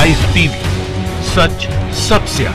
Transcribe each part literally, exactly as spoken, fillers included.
Live TV, सच सबसे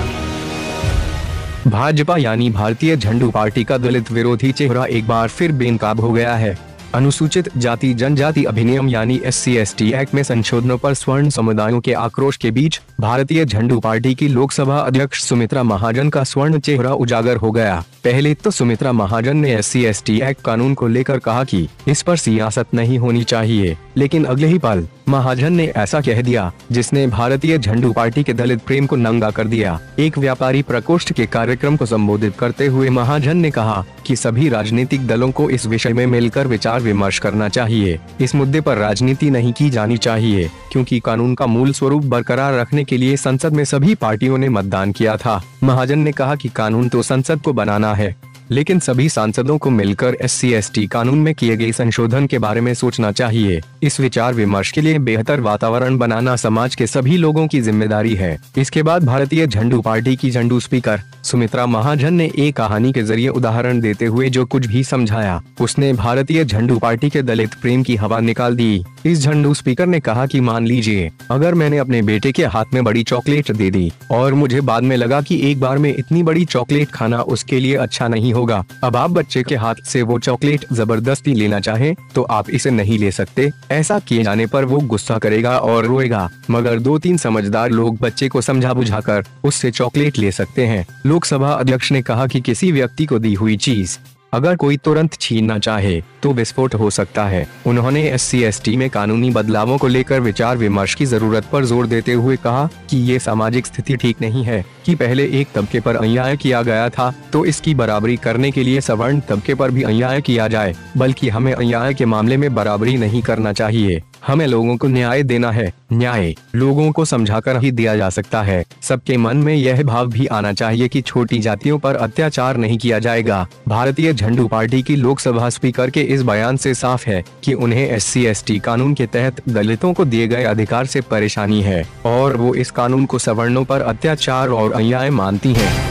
आगे। भाजपा यानी भारतीय झंडू पार्टी का दलित विरोधी चेहरा एक बार फिर बेनकाब हो गया है। अनुसूचित जाति जनजाति अधिनियम यानी S C S T act में संशोधनों पर स्वर्ण समुदायों के आक्रोश के बीच भारतीय झंडू पार्टी की लोकसभा अध्यक्ष सुमित्रा महाजन का स्वर्ण चेहरा उजागर हो गया। पहले तो सुमित्रा महाजन ने S C S T act कानून को लेकर कहा कि इस पर सियासत नहीं होनी चाहिए, लेकिन अगले ही पल महाजन ने ऐसा कह दिया जिसने भारतीय झंडू पार्टी के दलित प्रेम को नंगा कर दिया। एक व्यापारी प्रकोष्ठ के कार्यक्रम को संबोधित करते हुए महाजन ने कहा कि सभी राजनीतिक दलों को इस विषय में मिलकर विचार विमर्श करना चाहिए। इस मुद्दे पर राजनीति नहीं की जानी चाहिए, क्योंकि कानून का मूल स्वरूप बरकरार रखने के लिए संसद में सभी पार्टियों ने मतदान किया था। महाजन ने कहा कि कानून तो संसद को बनाना है, लेकिन सभी सांसदों को मिलकर एस सी एस टी कानून में किए गए संशोधन के बारे में सोचना चाहिए। इस विचार विमर्श के लिए बेहतर वातावरण बनाना समाज के सभी लोगों की जिम्मेदारी है। इसके बाद भारतीय झंडू पार्टी की झंडू स्पीकर सुमित्रा महाजन ने एक कहानी के जरिए उदाहरण देते हुए जो कुछ भी समझाया, उसने भारतीय झंडू पार्टी के दलित प्रेम की हवा निकाल दी। इस झंडू स्पीकर ने कहा कि मान लीजिए अगर मैंने अपने बेटे के हाथ में बड़ी चॉकलेट दे दी और मुझे बाद में लगा कि एक बार में इतनी बड़ी चॉकलेट खाना उसके लिए अच्छा नहीं होगा। अब आप बच्चे के हाथ से वो चॉकलेट जबरदस्ती लेना चाहें तो आप इसे नहीं ले सकते। ऐसा किए जाने पर वो गुस्सा करेगा और रोएगा, मगर दो तीन समझदार लोग बच्चे को समझा बुझाकर उससे चॉकलेट ले सकते हैं। लोकसभा अध्यक्ष ने कहा कि किसी व्यक्ति को दी हुई चीज अगर कोई तुरंत छीनना चाहे तो विस्फोट हो सकता है। उन्होंने एस सी एस टी में कानूनी बदलावों को लेकर विचार विमर्श की जरूरत पर जोर देते हुए कहा कि ये सामाजिक स्थिति ठीक नहीं है कि पहले एक तबके पर अन्याय किया गया था तो इसकी बराबरी करने के लिए सवर्ण तबके पर भी अन्याय किया जाए, बल्कि हमें अन्याय के मामले में बराबरी नहीं करना चाहिए। हमें लोगों को न्याय देना है। न्याय लोगों को समझाकर ही दिया जा सकता है। सबके मन में यह भाव भी आना चाहिए कि छोटी जातियों पर अत्याचार नहीं किया जाएगा। भारतीय झंडू पार्टी की लोकसभा स्पीकर के इस बयान से साफ है कि उन्हें एस सी एस टी कानून के तहत दलितों को दिए गए अधिकार से परेशानी है और वो इस कानून को सवर्णों पर अत्याचार और अन्याय मानती हैं।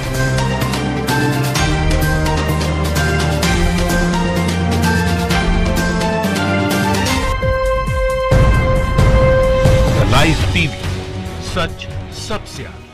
लाइव टीवी, सच सबसे आगे।